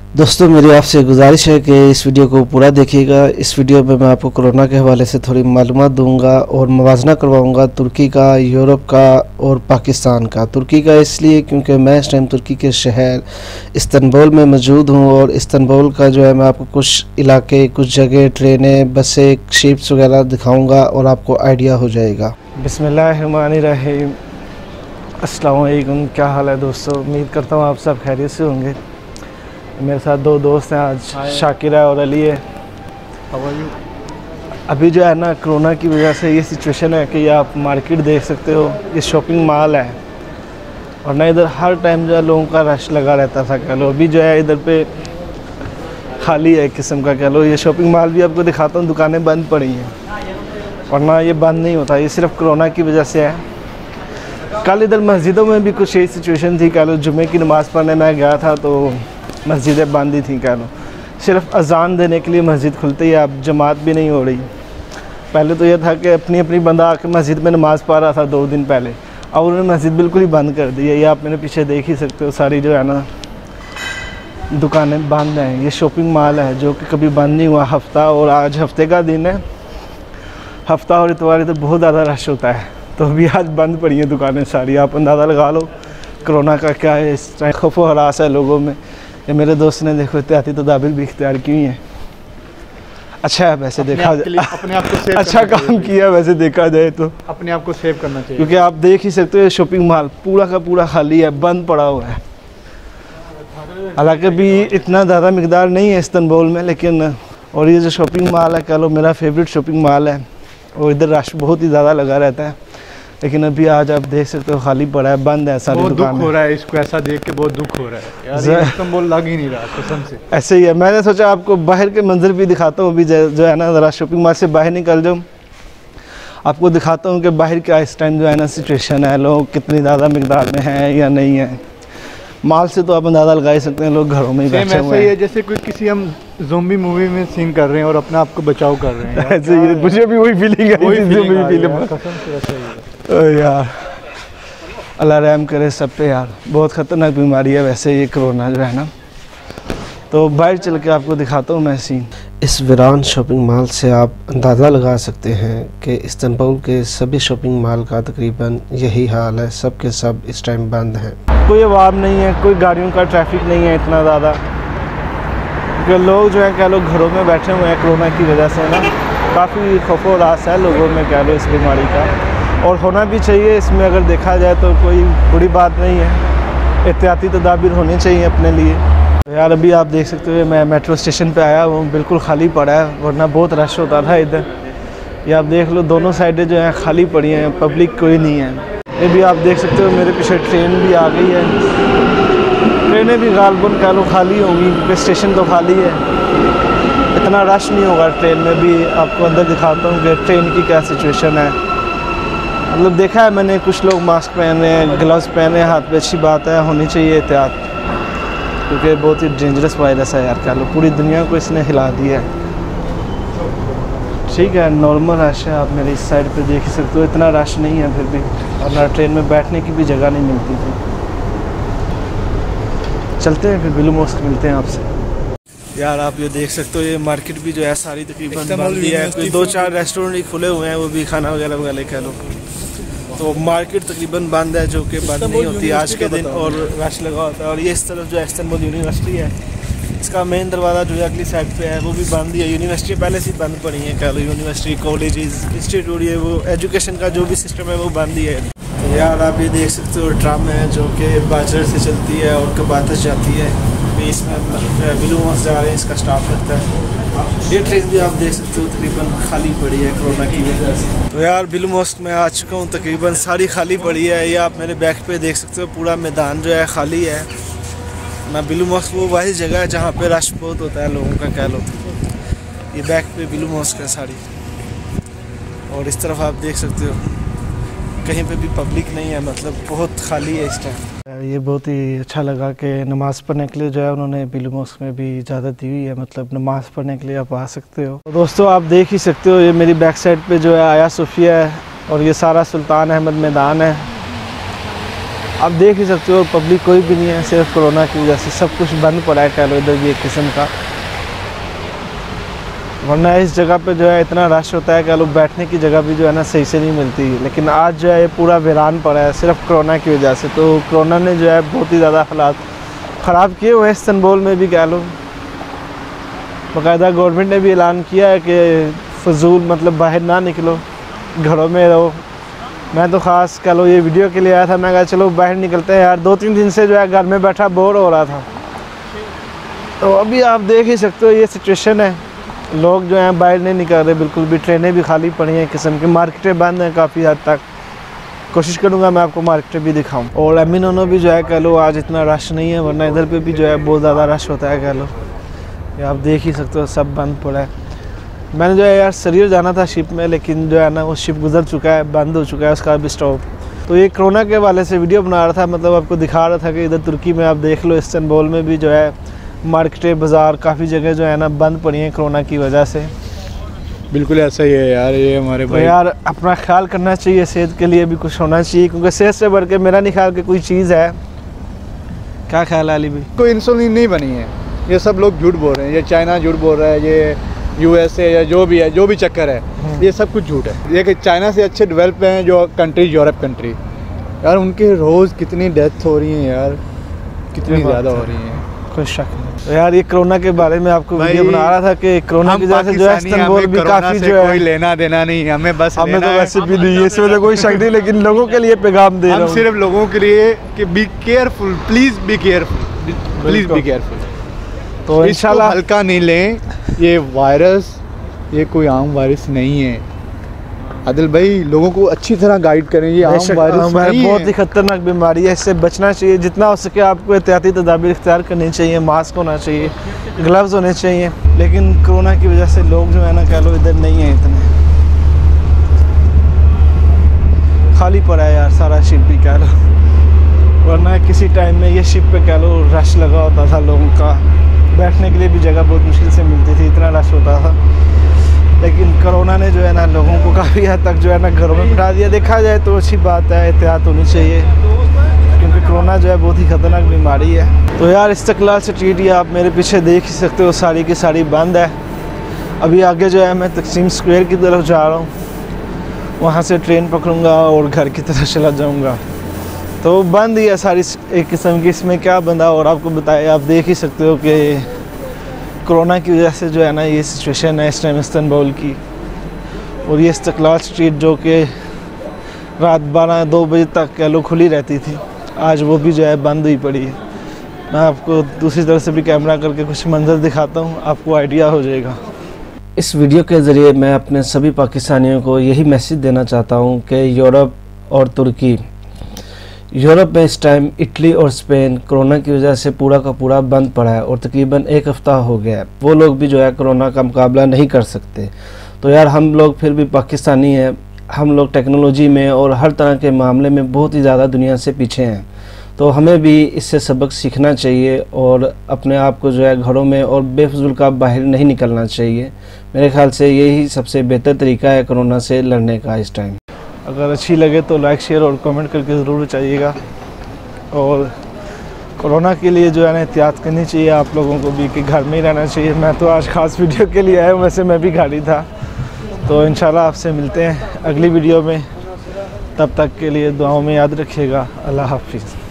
दोस्तों मेरी आपसे गुजारिश है कि इस वीडियो को पूरा देखिएगा। इस वीडियो में मैं आपको कोरोना के हवाले से थोड़ी मालूमात दूंगा और मुवाजना करवाऊंगा तुर्की का, यूरोप का और पाकिस्तान का। तुर्की का इसलिए क्योंकि मैं इस टाइम तुर्की के शहर इस्तांबुल में मौजूद हूं और इस्तांबुल का जो है मैं आपको कुछ इलाके, कुछ जगह, ट्रेनें, बसें, शिप्स वगैरह दिखाऊँगा और आपको आइडिया हो जाएगा। बिस्मिल्लाहिर्रहमानिर्रहीम। अस्सलाम वालेकुम। क्या हाल है दोस्तों? उम्मीद करता हूँ आप सब खैरियत से होंगे। मेरे साथ दो दोस्त हैं आज, शाकिरा और अली है। अभी जो है ना कोरोना की वजह से ये सिचुएशन है कि ये आप मार्केट देख सकते हो, ये शॉपिंग मॉल है और ना इधर हर टाइम जो है लोगों का रश लगा रहता था कह लो। अभी जो है इधर पे खाली है एक किस्म का कह लो। ये शॉपिंग मॉल भी आपको दिखाता हूँ, दुकानें बंद पड़ी हैं और ना ये बंद नहीं होता, ये सिर्फ कोरोना की वजह से है। कल इधर मस्जिदों में भी कुछ यही सिचुएशन थी कह लो। जुमे की नमाज़ पढ़ने मैं गया था तो मस्जिदें बंद ही थी कह लो। सिर्फ अजान देने के लिए मस्जिद खुलती है, अब जमात भी नहीं हो रही। पहले तो यह था कि अपनी अपनी बंदा आके मस्जिद में नमाज़ पढ़ रहा था 2 दिन पहले, अब उन्होंने मस्जिद बिल्कुल ही बंद कर दी है। ये आप मेरे पीछे देख ही सकते हो, सारी जो है ना दुकानें बंद हैं। ये शॉपिंग मॉल है जो कि कभी बंद नहीं हुआ। हफ्ता और आज हफ्ते का दिन है, हफ्ता और इतवार तो बहुत ज़्यादा रश होता है, तो अभी आज बंद पड़ी हैं दुकानें सारी। आप अंदाज़ा लगा लो कोरोना का क्या है इस टाइम, खौफ व हरास है लोगों में। ये मेरे दोस्त ने देखो एहतियाती तदाबीर भी इख्तियार की हैं। अच्छा है वैसे देखा जाए, अपने आप को सेव अच्छा काम किया वैसे देखा जाए तो। अपने आप को सेव करना चाहिए, क्योंकि आप देख ही सकते हो ये शॉपिंग मॉल पूरा का पूरा खाली है, बंद पड़ा हुआ है। हालांकि भी इतना ज़्यादा मिकदार नहीं है इस्तांबुल में, लेकिन और ये जो शॉपिंग मॉल है कह लो मेरा फेवरेट शॉपिंग मॉल है और इधर रश बहुत ही ज़्यादा लगा रहता है। लेकिन अभी आज आप देख सकते हो खाली पड़ा है, बंद है सारी दुकान। बहुत दुख हो रहा है इसको ऐसा देख के, बहुत दुख हो रहा है यार। इस्तांबुल लग ही नहीं रहा कसम से। ऐसे ही है, मैंने सोचा आपको बाहर के मंजर भी दिखाता हूँ। अभी जो है ना ज़रा शॉपिंग मॉल से बाहर निकल जाऊँ, आपको दिखाता हूँ कि बाहर क्या इस टाइम जो है ना सिचुएशन है, लोग कितनी ज़्यादा मिकदार में हैं या नहीं है। मॉल से तो आप अंदाज़ा लगा ही सकते हैं, लोग घरों में ही बैठे हुए हैं। जैसे कोई किसी हम ज़ोंबी मूवी में सीन कर रहे हैं और अपने आप को बचाव कर रहे हैं। ऐसे ही मुझे भी वही फीलिंग है यार। अल्लाह रहम करे सब पे यार, बहुत ख़तरनाक बीमारी है वैसे ये कोरोना जो है ना। तो बाहर चल के आपको दिखाता हूँ मैं सीन। इस वीरान शॉपिंग मॉल से आप अंदाज़ा लगा सकते हैं कि इस्तांबुल के सभी शॉपिंग मॉल का तकरीबन यही हाल है, सब के सब इस टाइम बंद हैं। कोई आवाम नहीं है, कोई गाड़ियों का ट्रैफिक नहीं है इतना ज़्यादा, क्योंकि लोग जो है कह लो घरों में बैठे हुए हैं कोरोना की वजह से ना। काफ़ी खौफ व हरास है लोगों में कह लो इस बीमारी का, और होना भी चाहिए इसमें। अगर देखा जाए तो कोई बुरी बात नहीं है, एहतियाती तदाबीर होनी चाहिए अपने लिए। तो यार अभी आप देख सकते हो मैं मेट्रो स्टेशन पे आया हूँ, बिल्कुल खाली पड़ा है, वरना बहुत रश होता था इधर। ये आप देख लो दोनों साइडें जो हैं खाली पड़ी हैं, पब्लिक कोई नहीं है। ये भी आप देख सकते हो मेरे पीछे ट्रेन भी आ गई है। ट्रेनें भी गालबन कह लो खाली होंगी क्योंकि स्टेशन तो खाली है, इतना रश नहीं होगा ट्रेन में भी। आपको अंदर दिखाता हूँ कि ट्रेन की क्या सिचुएशन है। मतलब देखा है मैंने कुछ लोग मास्क पहने हैं, ग्लव्स पहने हैं हाथ पे, अच्छी बात है, होनी चाहिए एहतियात, क्योंकि बहुत ही डेंजरस वायरस है यार कह लो। पूरी दुनिया को इसने हिला दिया है। ठीक है नॉर्मल रश है, आप मेरे इस साइड पे देख ही सकते हो, इतना रश नहीं है फिर भी। और ना ट्रेन में बैठने की भी जगह नहीं मिलती थी। चलते हैं फिर बिलू मॉस्क मिलते हैं आपसे। यार आप ये देख सकते हो ये मार्केट भी जो है सारी तकरीबन बंद है। कोई 2-4 रेस्टोरेंट ही खुले हुए हैं, वो भी खाना वगैरह वगैरह कह लो। तो मार्केट तकरीबन बंद है, जो कि बंद नहीं होती आज के दिन, और रश लगा होता है। और ये इस तरफ जो इस्तांबुल यूनिवर्सिटी है, इसका मेन दरवाज़ा जो है अगली साइड पे है, वो भी बंद ही है। यूनिवर्सिटी पहले से बंद पड़ी है कह लो, यूनिवर्सिटी, कॉलेजेस, इंस्टीट्यूट, ये वो एजुकेशन का जो भी सिस्टम है वो बंद ही है। तो यार आप ये देख सकते हो ट्राम है जो कि बाजार से चलती है और कबातश जाती है। इसमें बिलू मॉस्क जा रहे हैं, इसका स्टाफ लगता है। ये ट्रेन भी आप देख सकते हो तकरीबन खाली पड़ी है कोरोना की वजह से। तो यार बिलू मॉस्क में आ चुका हूँ, तकरीबन सारी खाली पड़ी है। ये आप मेरे बैक पे देख सकते हो, पूरा मैदान जो है खाली है ना। बिलू मॉस्क वो वही जगह है जहाँ पे रश बहुत होता है लोगों का कह लो। ये बैक पे बिलू मॉस्क है सारी, और इस तरफ आप देख सकते हो कहीं पे भी पब्लिक नहीं है, मतलब बहुत खाली है इस टाइम। ये बहुत ही अच्छा लगा कि नमाज़ पढ़ने के लिए जो है उन्होंने बिलू मॉस्क में भी इजाज़त दी हुई है, मतलब नमाज़ पढ़ने के लिए आप आ सकते हो। तो दोस्तों आप देख ही सकते हो ये मेरी बैक साइड पे जो है आया सोफिया है, और ये सारा सुल्तान अहमद मैदान है। आप देख ही सकते हो पब्लिक कोई भी नहीं है, सिर्फ कोरोना की वजह से सब कुछ बंद पड़ा है कह लो इधर भी एक किस्म का। वरना इस जगह पे जो है इतना रश होता है कह लो, बैठने की जगह भी जो है ना सही से नहीं मिलती। लेकिन आज जो है ये पूरा वीरान पड़ा है सिर्फ कोरोना की वजह से। तो कोरोना ने जो है बहुत ही ज़्यादा हालात ख़राब किए हुए हैं इस्तांबुल में भी कह लो। बाकायदा गवर्नमेंट ने भी ऐलान किया है कि फजूल मतलब बाहर ना निकलो, घरों में रहो। मैं तो ख़ास कह लो ये वीडियो के लिए आया था, मैं कहा चलो बाहर निकलते हैं यार, 2-3 दिन से जो है घर में बैठा बोर हो रहा था। तो अभी आप देख ही सकते हो ये सिचुएशन है, लोग जो हैं बाहर नहीं निकल रहे बिल्कुल भी, ट्रेनें भी खाली पड़ी हैं किस्म की, मार्केटें बंद हैं काफ़ी हद तक। कोशिश करूँगा मैं आपको मार्केटें भी दिखाऊँ। और एमिनो भी जो है कह लो आज इतना रश नहीं है, वरना इधर पे भी जो है बहुत ज़्यादा रश होता है कह लो। ये आप देख ही सकते हो सब बंद पड़ा है। मैंने जो है यार सरियर जाना था शिप में, लेकिन जो है ना वो शिप गुजर चुका है, बंद हो चुका है उसका भी स्टॉप। तो ये कोरोना के हवाले से वीडियो बना रहा था, मतलब आपको दिखा रहा था कि इधर तुर्की में आप देख लो, इस्तांबुल में भी जो है मार्केटें बाज़ार काफ़ी जगह जो है ना बंद पड़ी हैं कोरोना की वजह से। बिल्कुल ऐसा ही है यार, ये हमारे भाई। तो यार अपना ख्याल करना चाहिए, सेहत के लिए भी कुछ होना चाहिए, क्योंकि सेहत से बढ़ के मेरा नहीं ख्याल कि कोई चीज़ है। क्या ख्याल है अली भाई? कोई इंसुलिन नहीं बनी है, ये सब लोग झूठ बोल रहे हैं। ये चाइना झूठ बोल रहा है, ये USA या जो भी है, जो भी चक्कर है, ये सब कुछ झूठ है। ये कि चाइना से अच्छे डेवलप हैं जो कंट्री, यूरोप कंट्री, यार उनके रोज़ कितनी डेथ हो रही हैं यार, कितनी ज़्यादा हो रही हैं, कोई शक नहीं। तो यार ये कोरोना के बारे में आपको वीडियो बना रहा था कि कोरोना की वजह से जो है इस्तांबुल भी काफ़ी जो है, कोई लेना देना नहीं हमें, बस हमें तो वैसे भी नहीं है, इसमें तो कोई शक नहीं, लेकिन लोगों के लिए पैगाम दे रहा हूँ। हम सिर्फ लोगों के लिए कि be careful, please be careful, please be careful. तो इंशाल्लाह हल्का नहीं लें, ये वायरस ये कोई आम वायरस नहीं है। आदिल भाई लोगों को अच्छी तरह गाइड करें, ये आम वायरस नहीं है, बहुत ही खतरनाक बीमारी है, इससे बचना चाहिए। जितना हो सके आपको एहतियाती तदाबीर इख्तियार करनी चाहिए, मास्क होना चाहिए, ग्लव्स होने चाहिए। लेकिन कोरोना की वजह से लोग जो है ना कह लो इधर नहीं है, इतने खाली पड़ा है यार सारा शिप भी कह लो। वरना किसी टाइम में ये शिप पे कह लो रश लगा होता था लोगों का, बैठने के लिए भी जगह बहुत मुश्किल से मिलती थी, इतना रश होता था। लेकिन कोरोना ने जो है ना लोगों को काफ़ी हद तक जो है ना घरों में बिठा दिया। देखा जाए तो अच्छी बात है, एहतियात होनी चाहिए, क्योंकि कोरोना जो है बहुत ही ख़तरनाक बीमारी है। तो यार इस्तिकलाल स्ट्रीट आप मेरे पीछे देख ही सकते हो, सारी की सारी बंद है। अभी आगे जो है मैं तकसीम स्क्वायर की तरफ जा रहा हूँ, वहाँ से ट्रेन पकड़ूँगा और घर की तरफ चला जाऊँगा। तो बंद ही है सारी एक किस्म की, इसमें क्या बंदा और आपको बताए। आप देख ही सकते हो कि कोरोना की वजह से जो है ना ये सिचुएशन है इस टाइम इस्तांबुल की। और ये इस्तिकलाल स्ट्रीट जो कि रात 12-2 बजे तक कह लो खुली रहती थी, आज वो भी जो है बंद हुई पड़ी है। मैं आपको दूसरी तरफ से भी कैमरा करके कुछ मंजर दिखाता हूँ, आपको आइडिया हो जाएगा। इस वीडियो के ज़रिए मैं अपने सभी पाकिस्तानियों को यही मैसेज देना चाहता हूँ कि यूरोप और तुर्की, यूरोप में इस टाइम इटली और स्पेन कोरोना की वजह से पूरा का पूरा बंद पड़ा है और तकरीबन 1 हफ़्ता हो गया है। वो लोग भी जो है कोरोना का मुकाबला नहीं कर सकते। तो यार हम लोग फिर भी पाकिस्तानी हैं, हम लोग टेक्नोलॉजी में और हर तरह के मामले में बहुत ही ज़्यादा दुनिया से पीछे हैं। तो हमें भी इससे सबक सीखना चाहिए और अपने आप को जो है घरों में और बेफजूल का बाहर नहीं निकलना चाहिए। मेरे ख्याल से यही सबसे बेहतर तरीका है कोरोना से लड़ने का इस टाइम। अगर अच्छी लगे तो लाइक, शेयर और कमेंट करके ज़रूर चाहिएगा। और कोरोना के लिए जो है ना एहतियात करनी चाहिए आप लोगों को भी कि घर में ही रहना चाहिए। मैं तो आज ख़ास वीडियो के लिए आया हूँ, वैसे मैं भी गाड़ी था। तो इंशाल्लाह आपसे मिलते हैं अगली वीडियो में, तब तक के लिए दुआओं में याद रखिएगा। अल्लाह हाफिज़।